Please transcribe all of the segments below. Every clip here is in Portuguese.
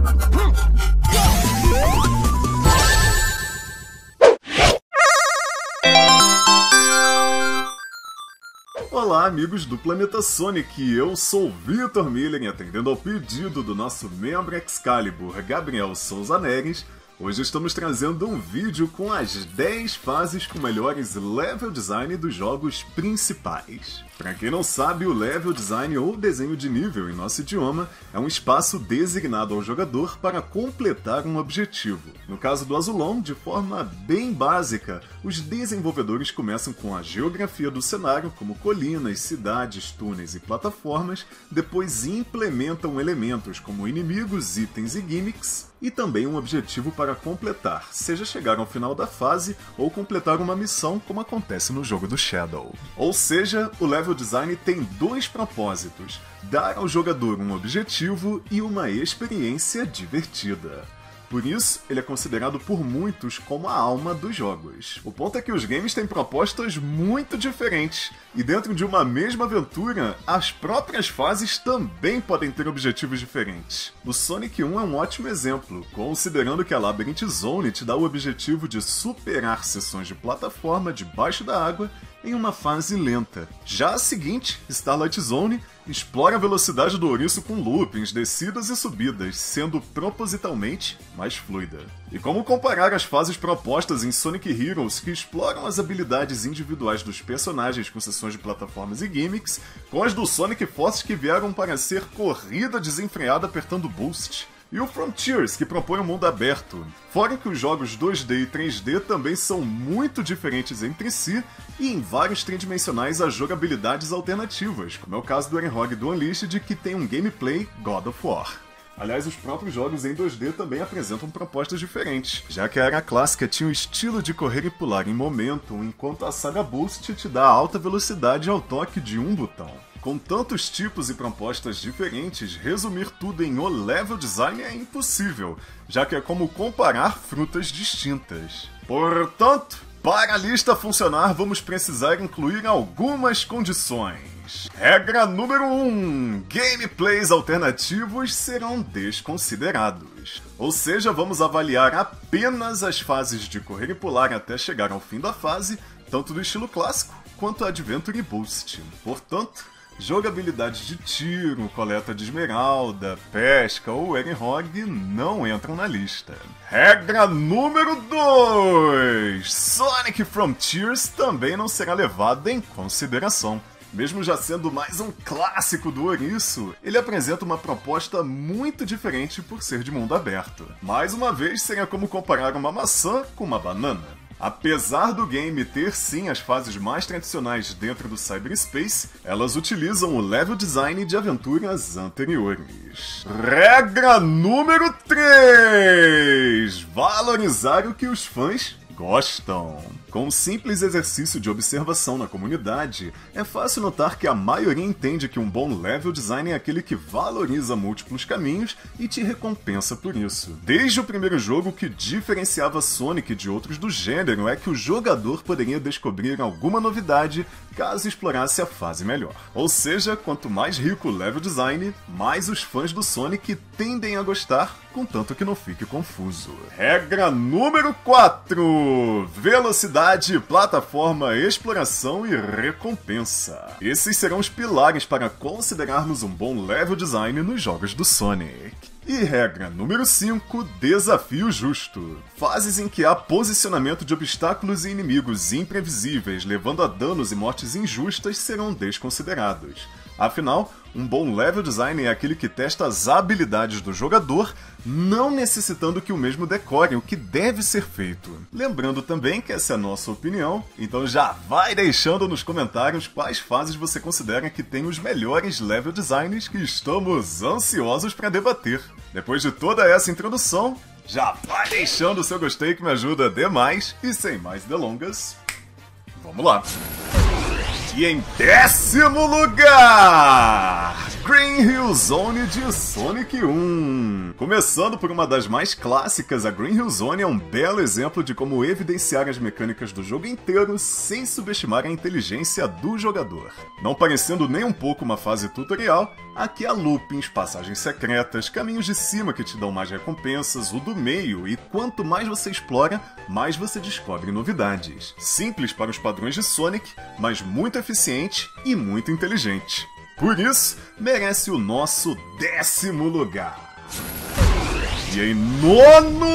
Olá, amigos do Planeta Sonic, eu sou Vitor Miller e atendendo ao pedido do nosso membro Excalibur, Gabriel Souza Neres, hoje estamos trazendo um vídeo com as 10 fases com melhores level design dos jogos principais. Para quem não sabe, o level design ou desenho de nível em nosso idioma é um espaço designado ao jogador para completar um objetivo. No caso do Azulão, de forma bem básica, os desenvolvedores começam com a geografia do cenário, como colinas, cidades, túneis e plataformas, depois implementam elementos como inimigos, itens e gimmicks, e também um objetivo para completar, seja chegar ao final da fase ou completar uma missão, como acontece no jogo do Shadow. Ou seja, o level design tem dois propósitos: dar ao jogador um objetivo e uma experiência divertida. Por isso, ele é considerado por muitos como a alma dos jogos. O ponto é que os games têm propostas muito diferentes, e dentro de uma mesma aventura, as próprias fases também podem ter objetivos diferentes. O Sonic 1 é um ótimo exemplo, considerando que a Labyrinth Zone te dá o objetivo de superar seções de plataforma debaixo da água em uma fase lenta. Já a seguinte, Starlight Zone, explora a velocidade do ouriço com loopings, descidas e subidas, sendo propositalmente mais fluida. E como comparar as fases propostas em Sonic Heroes, que exploram as habilidades individuais dos personagens com sessões de plataformas e gimmicks, com as do Sonic Force que vieram para ser corrida desenfreada apertando boost? E o Frontiers, que propõe um mundo aberto. Fora que os jogos 2D e 3D também são muito diferentes entre si, e em vários tridimensionais há jogabilidades alternativas, como é o caso do Erenhog do Unleashed, que tem um gameplay God of War. Aliás, os próprios jogos em 2D também apresentam propostas diferentes, já que a era clássica tinha o estilo de correr e pular em Momentum, enquanto a saga Boost te dá alta velocidade ao toque de um botão. Com tantos tipos e propostas diferentes, resumir tudo em o level design é impossível, já que é como comparar frutas distintas. Portanto, para a lista funcionar, vamos precisar incluir algumas condições. Regra número 1. Gameplays alternativos serão desconsiderados. Ou seja, vamos avaliar apenas as fases de correr e pular até chegar ao fim da fase, tanto do estilo clássico quanto Adventure Boost. Portanto, jogabilidades de tiro, coleta de esmeralda, pesca ou Erenhog não entram na lista. Regra número 2. Sonic Frontiers também não será levado em consideração. Mesmo já sendo mais um clássico do ouriço, ele apresenta uma proposta muito diferente por ser de mundo aberto. Mais uma vez, seria como comparar uma maçã com uma banana. Apesar do game ter sim as fases mais tradicionais dentro do cyberspace, elas utilizam o level design de aventuras anteriores. Regra número 3. Valorizar o que os fãs gostam. Com um simples exercício de observação na comunidade, é fácil notar que a maioria entende que um bom level design é aquele que valoriza múltiplos caminhos e te recompensa por isso. Desde o primeiro jogo, o que diferenciava Sonic de outros do gênero é que o jogador poderia descobrir alguma novidade caso explorasse a fase melhor. Ou seja, quanto mais rico o level design, mais os fãs do Sonic tendem a gostar, contanto que não fique confuso. Regra número 4. Velocidade, plataforma, exploração e recompensa. Esses serão os pilares para considerarmos um bom level design nos jogos do Sonic. E regra número 5, desafio justo. Fases em que há posicionamento de obstáculos e inimigos imprevisíveis, levando a danos e mortes injustas, serão desconsiderados. Afinal, um bom level design é aquele que testa as habilidades do jogador, não necessitando que o mesmo decore o que deve ser feito. Lembrando também que essa é a nossa opinião, então já vai deixando nos comentários quais fases você considera que tem os melhores level designs que estamos ansiosos para debater. Depois de toda essa introdução, já vai deixando o seu gostei que me ajuda demais, e sem mais delongas, vamos lá! E em 10º lugar, Green Hill Zone de Sonic 1. Começando por uma das mais clássicas, a Green Hill Zone é um belo exemplo de como evidenciar as mecânicas do jogo inteiro sem subestimar a inteligência do jogador. Não parecendo nem um pouco uma fase tutorial, aqui há loopings, passagens secretas, caminhos de cima que te dão mais recompensas, o do meio, e quanto mais você explora, mais você descobre novidades. Simples para os padrões de Sonic, mas muito eficiente e muito inteligente. Por isso, merece o nosso 10º lugar. E em 9º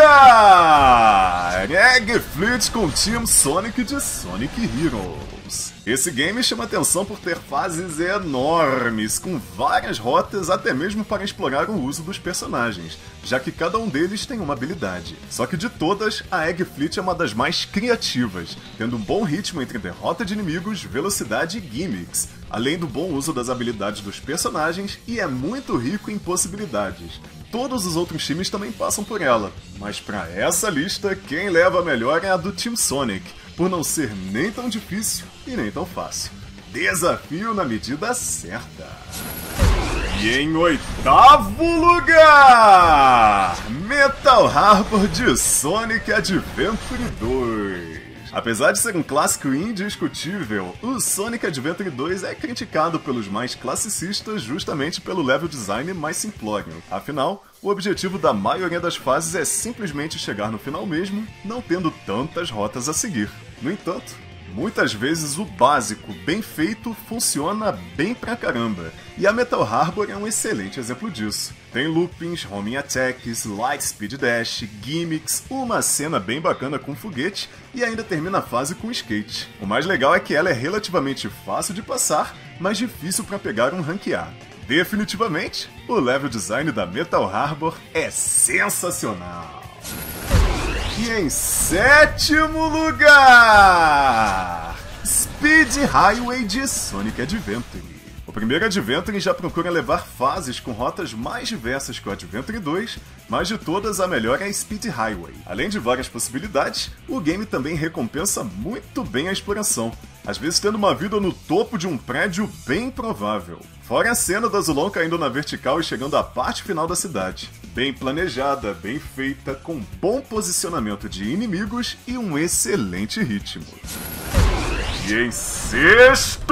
lugar, Egg Fleet com Team Sonic de Sonic Heroes. Esse game chama atenção por ter fases enormes, com várias rotas até mesmo para explorar o uso dos personagens, já que cada um deles tem uma habilidade. Só que de todas, a Egg Fleet é uma das mais criativas, tendo um bom ritmo entre derrota de inimigos, velocidade e gimmicks, além do bom uso das habilidades dos personagens, e é muito rico em possibilidades. Todos os outros times também passam por ela, mas para essa lista, quem leva a melhor é a do Team Sonic, por não ser nem tão difícil e nem tão fácil. Desafio na medida certa. E em 8º lugar, Metal Harbor de Sonic Adventure 2. Apesar de ser um clássico indiscutível, o Sonic Adventure 2 é criticado pelos mais classicistas justamente pelo level design mais simplório. Afinal, o objetivo da maioria das fases é simplesmente chegar no final mesmo, não tendo tantas rotas a seguir. No entanto, muitas vezes o básico bem feito funciona bem pra caramba, e a Metal Harbor é um excelente exemplo disso. Tem loopings, homing attacks, light speed dash, gimmicks, uma cena bem bacana com foguete e ainda termina a fase com skate. O mais legal é que ela é relativamente fácil de passar, mas difícil pra pegar um rank A. Definitivamente, o level design da Metal Harbor é sensacional. E em 7º lugar, Speed Highway de Sonic Adventure. O primeiro Adventure já procura levar fases com rotas mais diversas que o Adventure 2, mas de todas a melhor é a Speed Highway. Além de várias possibilidades, o game também recompensa muito bem a exploração, às vezes tendo uma vida no topo de um prédio bem provável. Fora a cena do azulão caindo na vertical e chegando à parte final da cidade. Bem planejada, bem feita, com bom posicionamento de inimigos e um excelente ritmo. E em 6º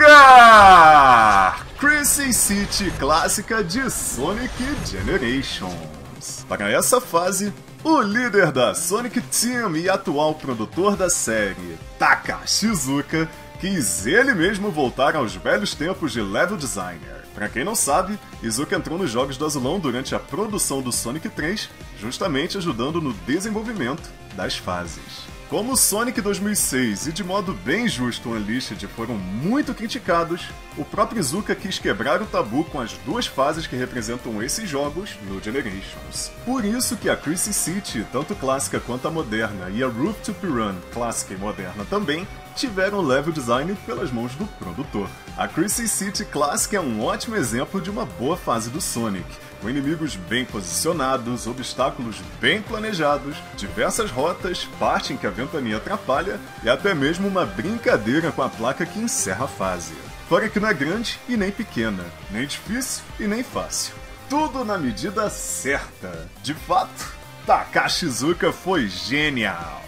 lugar, Crescent City clássica de Sonic Generations. Para essa fase, o líder da Sonic Team e atual produtor da série, Takashi Iizuka, quis ele mesmo voltar aos velhos tempos de level designer. Pra quem não sabe, Iizuka entrou nos jogos do azulão durante a produção do Sonic 3, justamente ajudando no desenvolvimento das fases. Como Sonic 2006 e de modo bem justo Unleashed foram muito criticados, o próprio Iizuka quis quebrar o tabu com as duas fases que representam esses jogos no Generations. Por isso que a Crescent City, tanto clássica quanto a moderna, e a Roof to Run, clássica e moderna também, tiveram level design pelas mãos do produtor. A Crescent City clássica é um ótimo exemplo de uma boa fase do Sonic, com inimigos bem posicionados, obstáculos bem planejados, diversas rotas, parte em que a ventania atrapalha e até mesmo uma brincadeira com a placa que encerra a fase. Fora que não é grande e nem pequena, nem difícil e nem fácil. Tudo na medida certa. De fato, Takashi Iizuka foi genial.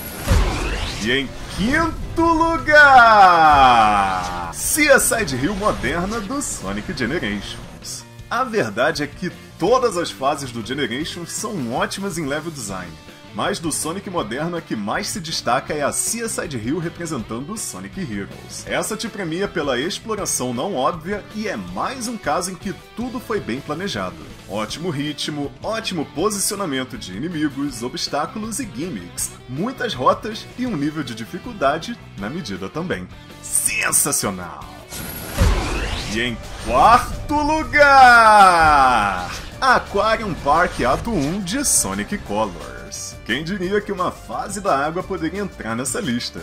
E em 5º lugar, Seaside Hill moderna do Sonic Generations. A verdade é que todas as fases do Generations são ótimas em level design, mas do Sonic moderno a que mais se destaca é a Seaside Hill representando o Sonic Heroes. Essa te premia pela exploração não óbvia e é mais um caso em que tudo foi bem planejado. Ótimo ritmo, ótimo posicionamento de inimigos, obstáculos e gimmicks, muitas rotas e um nível de dificuldade na medida também. Sensacional! E em 4º lugar, Aquarium Park Ato 1 de Sonic Colors. Quem diria que uma fase da água poderia entrar nessa lista?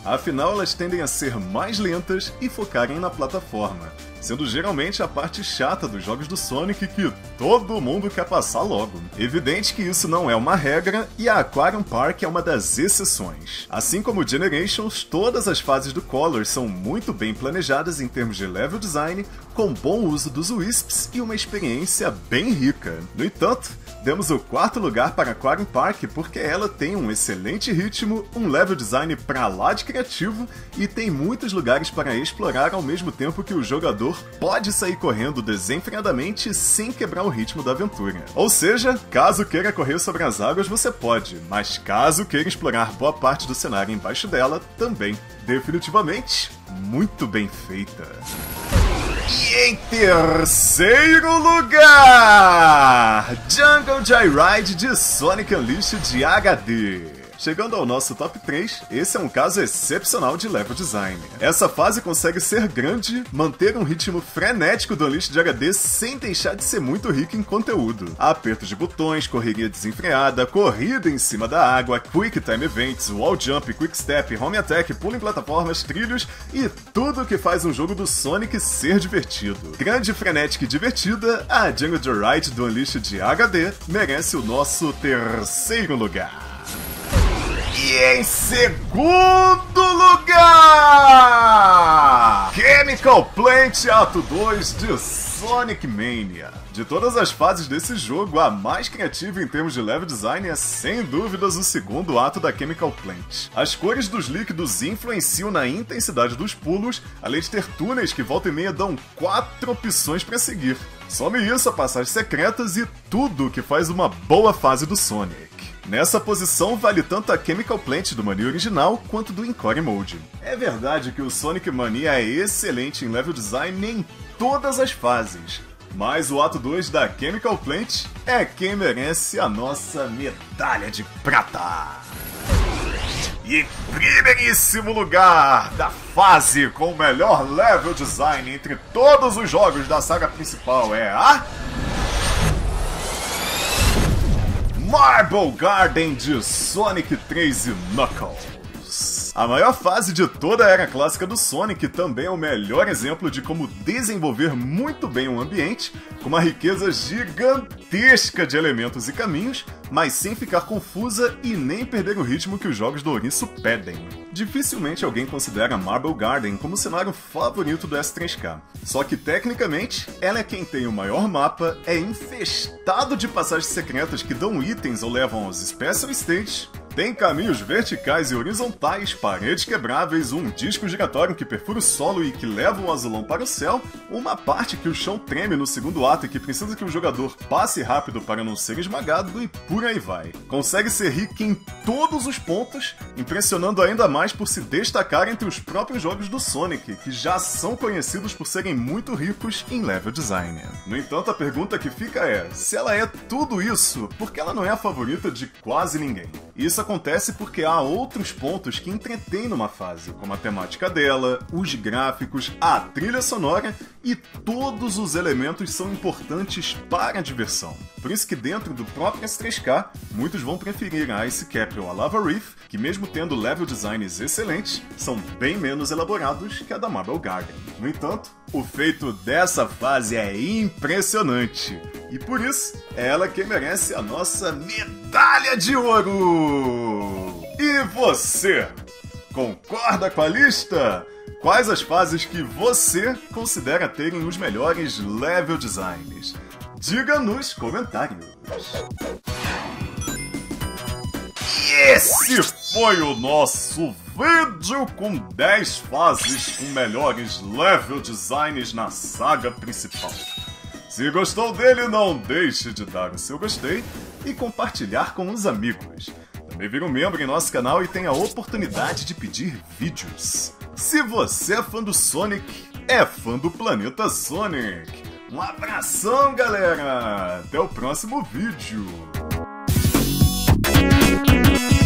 Afinal, elas tendem a ser mais lentas e focarem na plataforma, sendo geralmente a parte chata dos jogos do Sonic que todo mundo quer passar logo. Evidente que isso não é uma regra e a Aquarium Park é uma das exceções. Assim como o Generations, todas as fases do Color são muito bem planejadas em termos de level design, com bom uso dos Wisps e uma experiência bem rica. No entanto, demos o quarto lugar para Aquarium Park porque ela tem um excelente ritmo, um level design pra lá de criativo e tem muitos lugares para explorar ao mesmo tempo que o jogador pode sair correndo desenfreadamente sem quebrar o ritmo da aventura. Ou seja, caso queira correr sobre as águas você pode, mas caso queira explorar boa parte do cenário embaixo dela, também. Definitivamente, muito bem feita. E em terceiro lugar, Jungle Joyride de Sonic Unleashed HD. Chegando ao nosso top 3, esse é um caso excepcional de level design. Essa fase consegue ser grande, manter um ritmo frenético do Unleashed HD sem deixar de ser muito rico em conteúdo. Aperto de botões, correria desenfreada, corrida em cima da água, quick time events, wall jump, quick step, home attack, pulo em plataformas, trilhos e tudo que faz um jogo do Sonic ser divertido. Grande, frenética e divertida, a Jungle Joyride do Unleashed HD merece o nosso terceiro lugar. E em segundo lugar, Chemical Plant Ato 2 de Sonic Mania. De todas as fases desse jogo, a mais criativa em termos de level design é sem dúvidas o segundo ato da Chemical Plant. As cores dos líquidos influenciam na intensidade dos pulos, além de ter túneis que volta e meia dão 4 opções para seguir. Some isso a passagens secretas e tudo que faz uma boa fase do Sonic. Nessa posição vale tanto a Chemical Plant do Mania original quanto do Encore Mode. É verdade que o Sonic Mania é excelente em level design em todas as fases, mas o ato 2 da Chemical Plant é quem merece a nossa medalha de prata. E em primeiríssimo lugar da fase com o melhor level design entre todos os jogos da saga principal é a Marble Garden de Sonic 3 e Knuckles. A maior fase de toda a era clássica do Sonic também é o melhor exemplo de como desenvolver muito bem um ambiente com uma riqueza gigantesca de elementos e caminhos, mas sem ficar confusa e nem perder o ritmo que os jogos do Ouriço pedem. Dificilmente alguém considera Marble Garden como o cenário favorito do S3K. Só que, tecnicamente, ela é quem tem o maior mapa, é infestado de passagens secretas que dão itens ou levam aos Special Stages, tem caminhos verticais e horizontais, paredes quebráveis, um disco giratório que perfura o solo e que leva o azulão para o céu, uma parte que o chão treme no segundo ato e que precisa que o jogador passe rápido para não ser esmagado e por aí vai. Consegue ser rico em todos os pontos, impressionando ainda mais por se destacar entre os próprios jogos do Sonic, que já são conhecidos por serem muito ricos em level design. No entanto, a pergunta que fica é, se ela é tudo isso, por que ela não é a favorita de quase ninguém? Isso acontece porque há outros pontos que entretêm numa fase, como a temática dela, os gráficos, a trilha sonora e todos os elementos são importantes para a diversão. Por isso que dentro do próprio S3K, muitos vão preferir a Ice Cap ou a Lava Reef, que mesmo tendo level designs excelentes, são bem menos elaborados que a da Marble Garden. No entanto, o feito dessa fase é impressionante, e por isso, é ela quem merece a nossa medalha de ouro! E você, concorda com a lista? Quais as fases que você considera terem os melhores level designs? Diga nos comentários. E esse foi o nosso vídeo com 10 fases com melhores level designs na saga principal. Se gostou dele, não deixe de dar o seu gostei e compartilhar com os amigos. Também vire um membro em nosso canal e tenha a oportunidade de pedir vídeos. Se você é fã do Sonic, é fã do Planeta Sonic. Um abração, galera! Até o próximo vídeo!